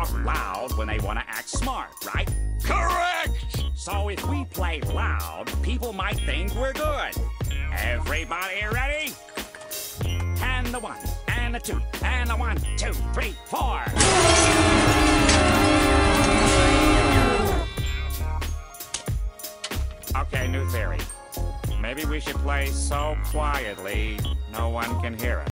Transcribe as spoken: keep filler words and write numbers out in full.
talk loud when they want to act smart, right? Correct! So if we play loud, people might think we're good. Everybody ready? And the one, and the two, and the one, two, three, four. Okay, new theory. Maybe we should play so quietly no one can hear us.